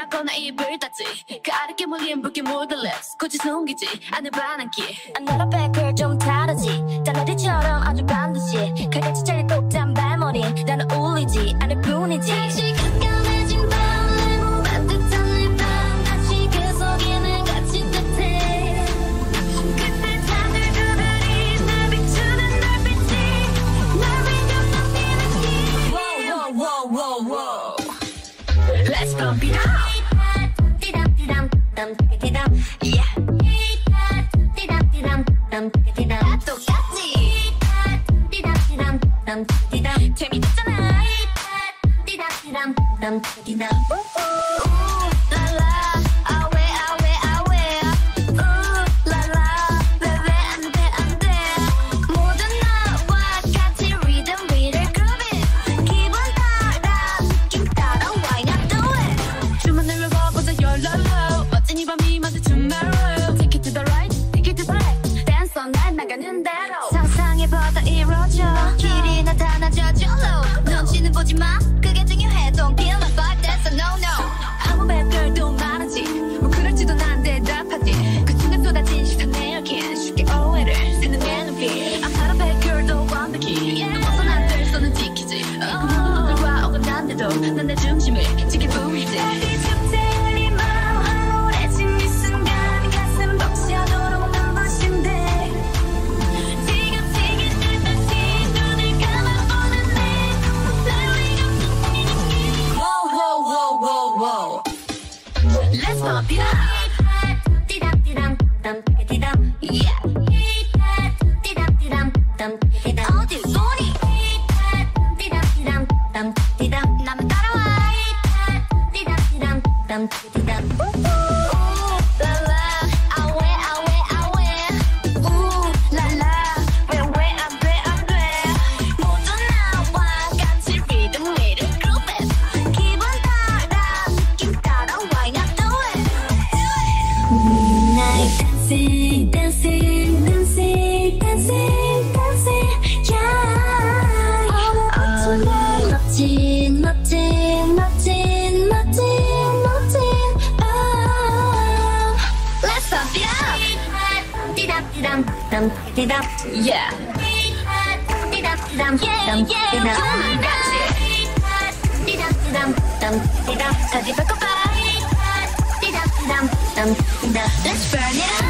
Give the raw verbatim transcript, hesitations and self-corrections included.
하거나 입을 닫지 그 아랫게 몰린 붉게 물든 lips 굳이 숨기지 않을 반항기 I'm not a bad girl 좀 다르지 짠나리처럼 아주 반드시 칼같이 잘린 똑단 발머리 나는 울리지 않을 뿐이지 다시 가까워진 밤을 못 반듯한 내 방 다시 그 속에는 갇힌 듯해 그때 다들 그들이 날 비추는 달빛이 날 위협하는 길 Whoa whoa whoa whoa Let's pump it up Yeah 똑같지 재밌잖아 상상해보다 이루어져 길이 나타나져 절로 눈치는 보지마 그게 중요해 Don't feel like five that's a no no 아무 bad girl도 많은지 뭐 그럴지도 난 대답하지 그 순간 쏟아진 시선 내어긴 쉽게 오해를 사는 멜로디 I'm not a bad girl도 완벽히 또 벗어난 들 손은 지키지 그 모든 것들과 어긋난데도 난 내 중심을 지킬 뿐이지 Let's pump it up. Yeah. 어딜 보니? 나만 따라와. Dancing, dancing, dancing, dancing, dancing, yeah. Oh, 멋진, 멋진, 멋진, 멋진, 멋진. Oh, let's pump it up. Yeah. Yeah, yeah. 꿈을 같이. 다시 바꿔봐. Let's burn it up.